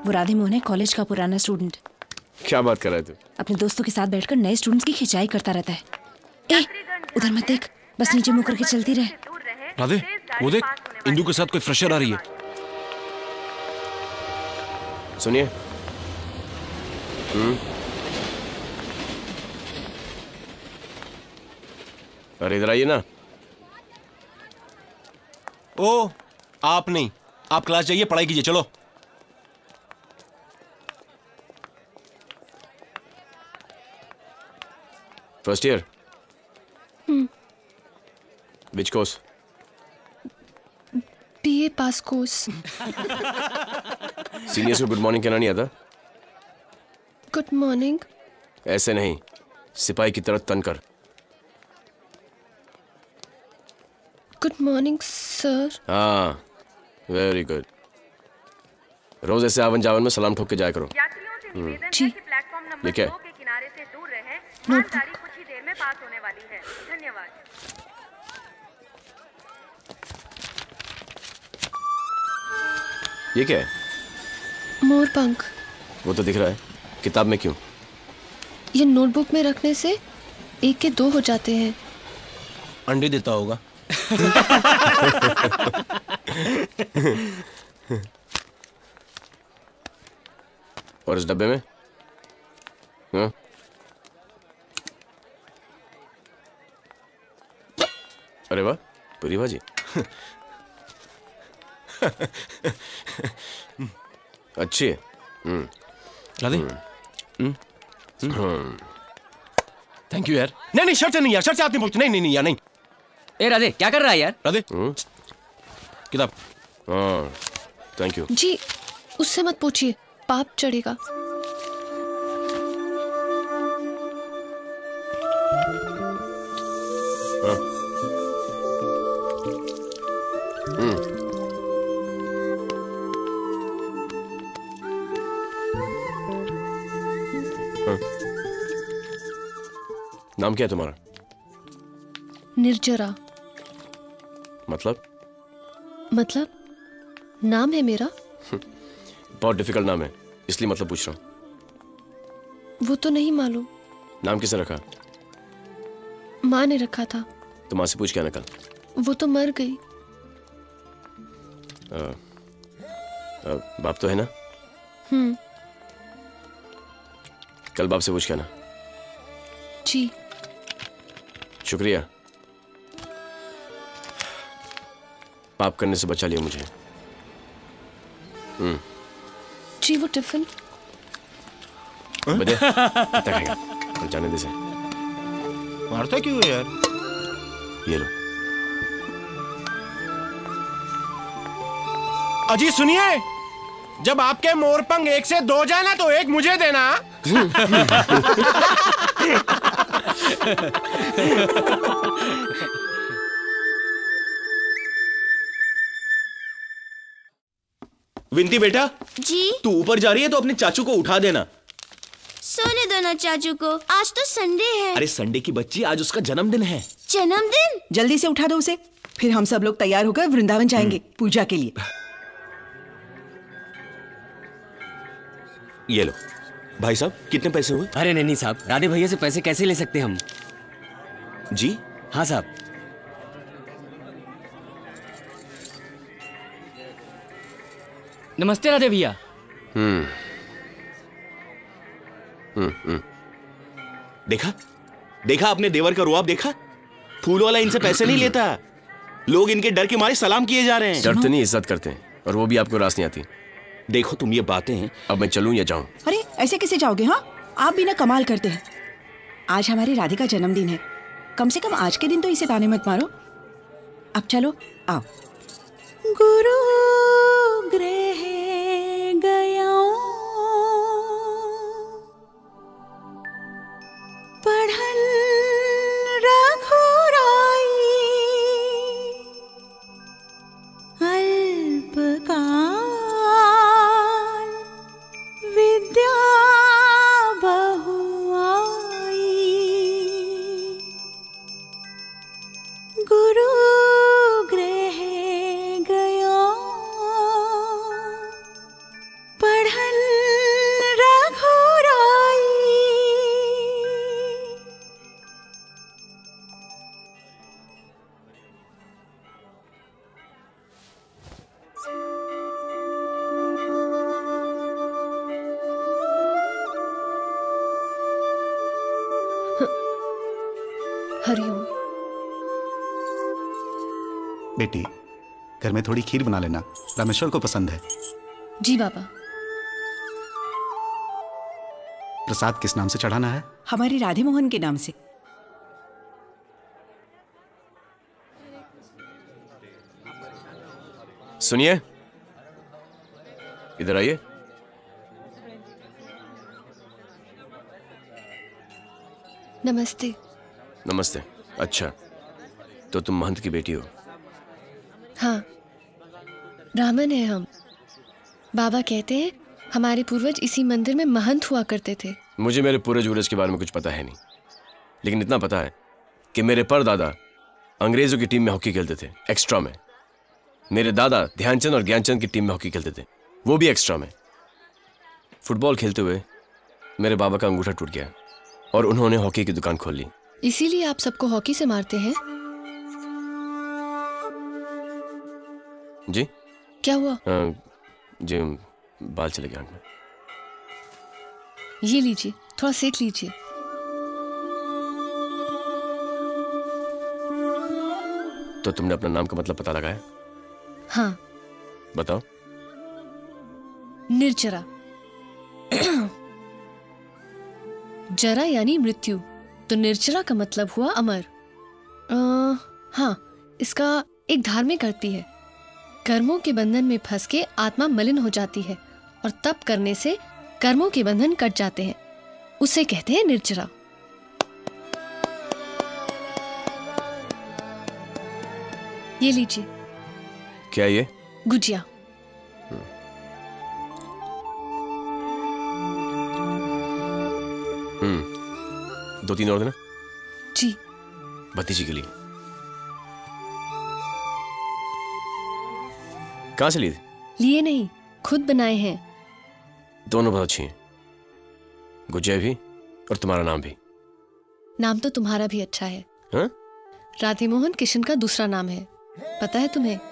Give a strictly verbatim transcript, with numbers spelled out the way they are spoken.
वो राधे मोहन है, कॉलेज का पुराना स्टूडेंट। क्या बात कर रहा है तू? अपने दोस्तों के साथ बैठकर नए स्टूडेंट्स की खिंचाई करता रहता है। ए, उधर मत देख, बस नीचे मुंह करके चलती रहे। राधे, वो देख, इंदू के साथ कोई फ्रेशर आ रही है। सुनिए। हम्म अरे इधर आइए ना। ओ, आप नहीं, आप क्लास जाइए, पढ़ाई कीजिए, चलो। First year. Hmm which course? BA pass course. Seniors को गुड मॉर्निंग कहना नहीं आता? Good morning. ऐसे नहीं, सिपाही की तरह तन कर। Good morning sir. हाँ, वेरी गुड। रोज ऐसे आवन जावन में सलाम ठोक के जाया करो। जी। ये क्या है? नोटबुक। कुछ ही देर में पास होने वाली है। धन्यवाद। ये क्या है? मोर पंख। वो तो दिख रहा है, किताब में क्यों? ये नोटबुक में रखने से एक के दो हो जाते हैं। अंडे देता होगा। और इस डब्बे में? हाँ? अरे वाह, पूरी भाजी। अच्छी है। हम्म राधे, हम्म थैंक यू यार। नहीं नहीं, शर्ट से नहीं यार, शर्ट से आप नहीं बोलते। नहीं नहीं नहीं यार, नहीं। ए राधे, क्या कर रहा है यार? राधे, हम्म किताब। हाँ, थैंक यू। जी, उससे मत पूछिए, पाप चढ़ेगा। हाँ। हम्म हाँ। नाम क्या है तुम्हारा? निर्जरा। मतलब? मतलब नाम है मेरा। बहुत डिफिकल्ट नाम है, इसलिए मतलब पूछ रहा हूँ। वो तो नहीं मालूम। नाम किसने रखा? माँ ने रखा था। तो माँ से पूछ क्या निकल? वो तो मर गई। आ, आ, बाप तो है ना? हम्म कल बाप से पूछ क्या ना। जी। शुक्रिया, पाप करने से बचा लिया मुझे। हम्म जी, वो टिफिन बदे कितना खाएगा? कल जाने दे से। मारता क्यों है यार? ये लो। अजी सुनिए, जब आपके मोरपंख एक से दो जाए ना तो एक मुझे देना। विंती बेटा, जी। तू ऊपर जा रही है तो अपने चाचू को उठा देना। सोने दो ना चाचू को, आज तो संडे है। अरे संडे की बच्ची, आज उसका जन्मदिन है। जन्मदिन? जल्दी से उठा दो उसे, फिर हम सब लोग तैयार होकर वृंदावन जाएंगे पूजा के लिए। ये लो भाई साहब, कितने पैसे हुए? अरे नहीं नहीं साहब, राधे भैया से पैसे कैसे ले सकते हम? जी हाँ साहब। नमस्ते राधे भैया। हम्म हम्म देखा देखा आपने देवर का रुआब देखा? फूल वाला इनसे पैसे नहीं लेता, लोग इनके डर के मारे सलाम किए जा रहे हैं। डरते नहीं, इज्जत करते हैं, और वो भी आपको रास नहीं आती। देखो तुम ये बातें हैं। अब मैं चलूं या जाऊं? अरे ऐसे कैसे जाओगे? हाँ, आप भी ना कमाल करते हैं। आज हमारी राधे का जन्मदिन है, कम से कम आज के दिन तो इसे ताने मत मारो। अब चलो, आओ। गुरु गृह गया पढ़न रघुराई अल्पकाल विद्या बहु आई। गुरु गृह गया बेटी, घर में थोड़ी खीर बना लेना, रामेश्वर को पसंद है। जी बाबा। प्रसाद किस नाम से चढ़ाना है? हमारी राधे मोहन के नाम से। सुनिए, इधर आइए। नमस्ते। नमस्ते। अच्छा, तो तुम महंत की बेटी हो? हाँ, ब्राह्मण है हम। बाबा कहते हैं हमारे पूर्वज इसी मंदिर में महंत हुआ करते थे। मुझे मेरे पूरे जूरज के बारे में कुछ पता है नहीं, लेकिन इतना पता है कि मेरे परदादा अंग्रेजों की टीम में हॉकी खेलते थे, एक्स्ट्रा में। मेरे दादा ध्यानचंद और ज्ञानचंद की टीम में हॉकी खेलते थे, वो भी एक्स्ट्रा में। फुटबॉल खेलते हुए मेरे बाबा का अंगूठा टूट गया और उन्होंने हॉकी की दुकान खोल ली। इसीलिए आप सबको हॉकी से मारते हैं? जी क्या हुआ? आ, जी बाल चले गए आंख में। ये लीजिए, थोड़ा सेक लीजिए। तो तुमने अपना नाम का मतलब पता लगाया? हाँ। बताओ। निर्जरा। जरा यानी मृत्यु, तो निर्जरा का मतलब हुआ अमर। आ, हाँ, इसका एक धार्मिक अर्थ भी है। कर्मों के बंधन में फंस के आत्मा मलिन हो जाती है और तप करने से कर्मों के बंधन कट जाते हैं, उसे कहते हैं निर्जरा। ये लीजिए। क्या ये? गुजिया। हम्म दो तीन और देना। जी। भतीजी के लिए। कहाँ से लिए? लिए नहीं, खुद बनाए हैं। दोनों बहुत अच्छी हैं, गुजिया भी और तुम्हारा नाम भी। नाम तो तुम्हारा भी अच्छा है। हाँ? राधे मोहन किशन का दूसरा नाम है, पता है तुम्हें?